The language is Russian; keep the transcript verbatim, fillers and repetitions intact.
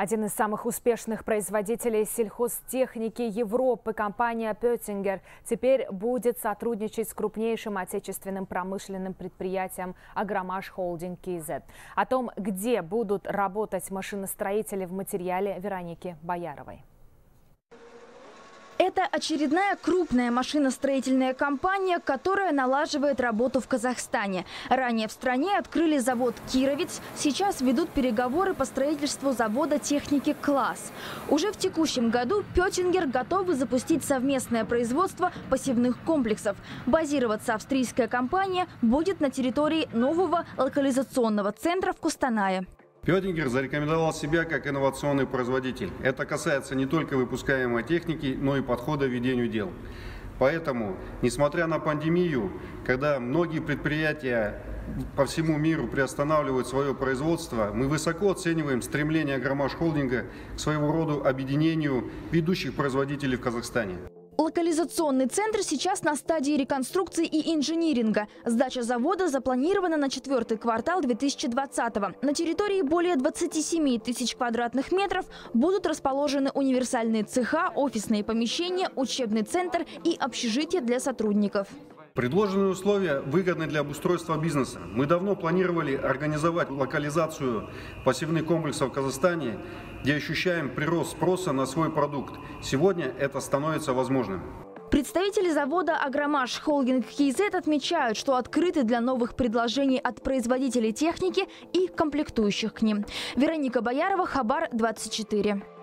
Один из самых успешных производителей сельхозтехники Европы, компания Pöttinger, теперь будет сотрудничать с крупнейшим отечественным промышленным предприятием Агромаш Холдинг КЗ. О том, где будут работать машиностроители, в материале Вероники Бояровой. Это очередная крупная машиностроительная компания, которая налаживает работу в Казахстане. Ранее в стране открыли завод «Кировец», сейчас ведут переговоры по строительству завода техники «Класс». Уже в текущем году Pöttinger готовы запустить совместное производство посевных комплексов. Базироваться австрийская компания будет на территории нового локализационного центра в Кустанае. Pöttinger зарекомендовал себя как инновационный производитель. Это касается не только выпускаемой техники, но и подхода к ведению дел. Поэтому, несмотря на пандемию, когда многие предприятия по всему миру приостанавливают свое производство, мы высоко оцениваем стремление Агромаш Холдинга к своего рода объединению ведущих производителей в Казахстане. Локализационный центр сейчас на стадии реконструкции и инжиниринга. Сдача завода запланирована на четвертый квартал две тысячи двадцатого. На территории более двадцати семи тысяч квадратных метров будут расположены универсальные цеха, офисные помещения, учебный центр и общежитие для сотрудников. Предложенные условия выгодны для обустройства бизнеса. Мы давно планировали организовать локализацию посевных комплексов в Казахстане, где ощущаем прирост спроса на свой продукт. Сегодня это становится возможным. Представители завода «Агромаш Холдинг КЗ» отмечают, что открыты для новых предложений от производителей техники и комплектующих к ним. Вероника Боярова, Хабар двадцать четыре.